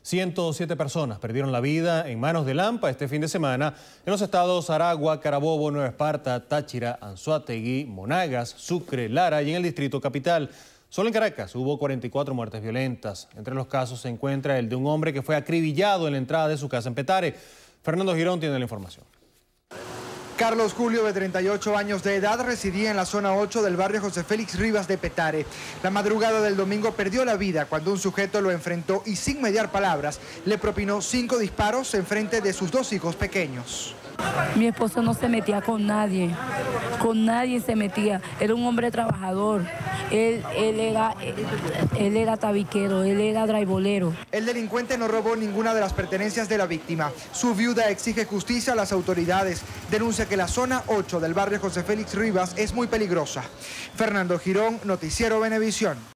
107 personas perdieron la vida en manos de Lampa este fin de semana en los estados Aragua, Carabobo, Nueva Esparta, Táchira, Anzoátegui, Monagas, Sucre, Lara y en el distrito capital. Solo en Caracas hubo 44 muertes violentas. Entre los casos se encuentra el de un hombre que fue acribillado en la entrada de su casa en Petare. Fernando Girón tiene la información. Carlos Julio, de 38 años de edad, residía en la zona 8 del barrio José Félix Rivas de Petare. La madrugada del domingo perdió la vida cuando un sujeto lo enfrentó y sin mediar palabras le propinó 5 disparos en frente de sus 2 hijos pequeños. Mi esposo no se metía con nadie se metía. Era un hombre trabajador, él era tabiquero, él era draibolero. El delincuente no robó ninguna de las pertenencias de la víctima. Su viuda exige justicia a las autoridades. Denuncia que la zona 8 del barrio José Félix Rivas es muy peligrosa. Fernando Girón, Noticiero Venevisión.